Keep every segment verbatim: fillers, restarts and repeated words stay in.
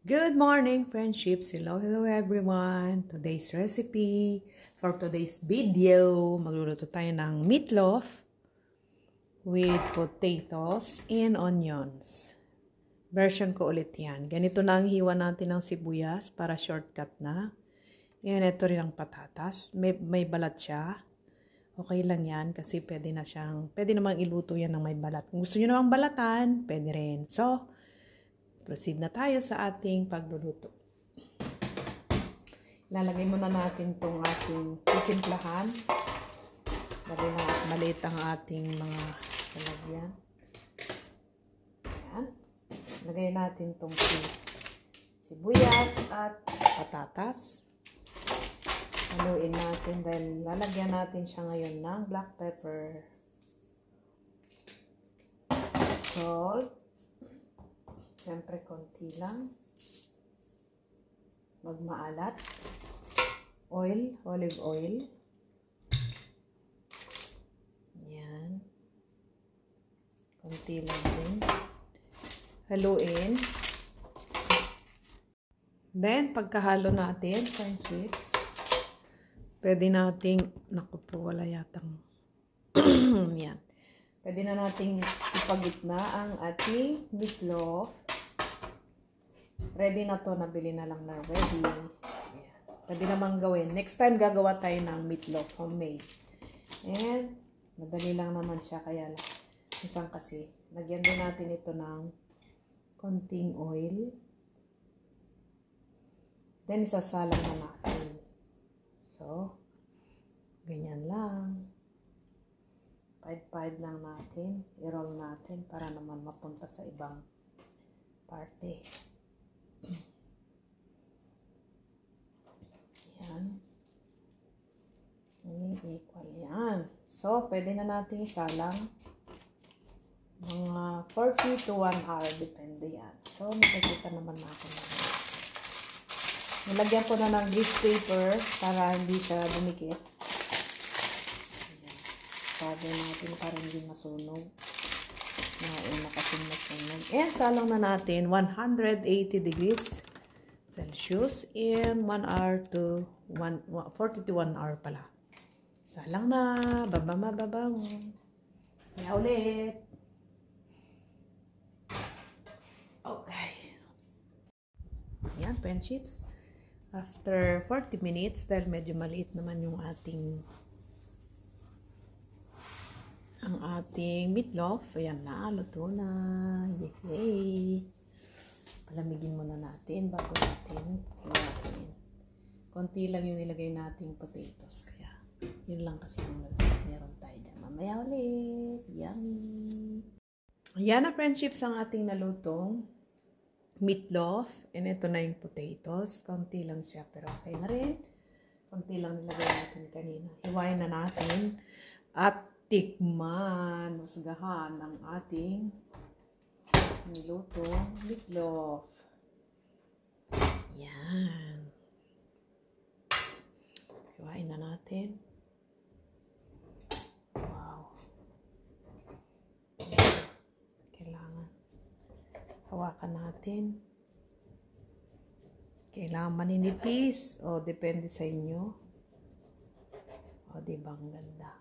Good morning, friendships. Hello, hello everyone. Today's recipe, for today's video, magluluto tayo ng meatloaf with potatoes and onions. Version ko ulit yan. Ganito na ang hiwa natin ng sibuyas para shortcut na. And ito rin ang patatas. May, may balat siya. Okay lang yan kasi pwede na siyang, pwede namang iluto yan ng may balat. Kung gusto nyo namang balatan, pwede rin. So, proceed na tayo sa ating pagluluto. Lalagay muna natin itong ating titimplahan. Lagay na at maliit ang ating mga lalagyan. Ayan. Lagay natin itong sibuyas at patatas. Haluin natin dahil lalagyan natin siya ngayon ng black pepper, salt, siyempre konti lang, magmaalat, oil, olive oil, yan, konti lang din, haluin. Then, pagkahalo natin, friendships, pwede nating, naku po, wala yatang, yan, pwede na nating ipagitna ang ating meatloaf. Ready na to, nabili na lang na ready. Ayan. Pwede namang gawin. Next time, gagawa tayo ng meatloaf, homemade. And, madali lang naman siya, kaya lang. Isang kasi, lagyan din natin ito ng konting oil. Then, isasalang na natin. So, ganyan lang. Pahid-pahid lang natin. I-roll natin para naman mapunta sa ibang parte. Yan. Naging equal yan. So, pwede na natin isalang mga forty to one hour. Depende yan. So, makikita naman natin. Nilagyan ko na ng grease paper para hindi siya dumikit. Sabi natin para hindi masunog. Nauna kasi masunog. And salang na natin one hundred eighty degrees Celsius in one hour to one, forty to one hour pala. Salang na. Babama, babang. Kaya ulit. Okay. Yan, friendships. After forty minutes, dahil medyo maliit naman yung ating ang ating meatloaf. Ayan na, luto na. Yay! Palamigin muna natin bago natin hiwain. Konti lang yung nilagay nating potatoes. Kaya, yun lang kasi ang meron tayo dyan. Mamaya ulit. Yummy! Ayan na, friendships, ang ating nalutong meatloaf. And ito na yung potatoes. Konti lang siya, pero okay na rin. Konti lang nilagay natin kanina. Hiwain na natin. At tikman, masagahan ang ating nilutong meatloaf. Yan. Hiwain na natin. Wow. Kailangan hawakan natin. Kailangan maninipis. O, depende sa inyo. O, diba ang ganda?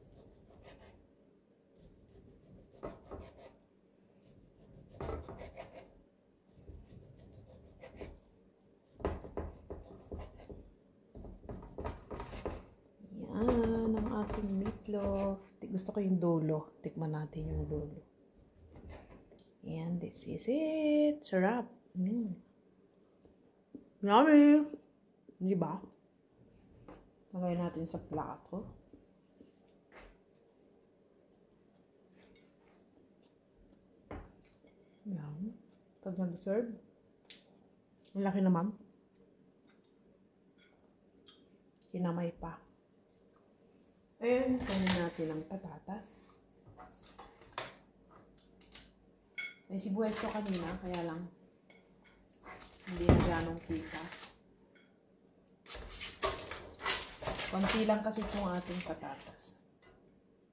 Yan ang ating meatloaf. Gusto ko yung dulo. Tikman natin yung dulo. Yan, this is it. Sarap. Mm. Yummy. Di ba? Lagay natin sa plato. Yan. Pag nag-serve, ang laki naman. Kinamay pa. And, kanin natin ang patatas. May sibuyas ko kanina, kaya lang hindi na ganong kita. Konti lang kasi itong ating patatas.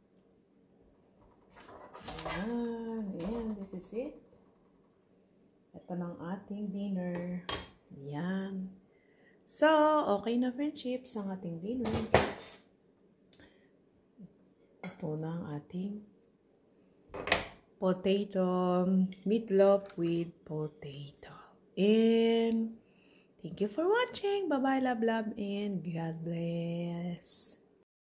Ayan, ayan, this is it. Ito na ang ating dinner. Yan. So, okay na friendships ang ating dinner. Ito na ang ating potato meatloaf with potato. And thank you for watching. Bye-bye, love, love, and God bless.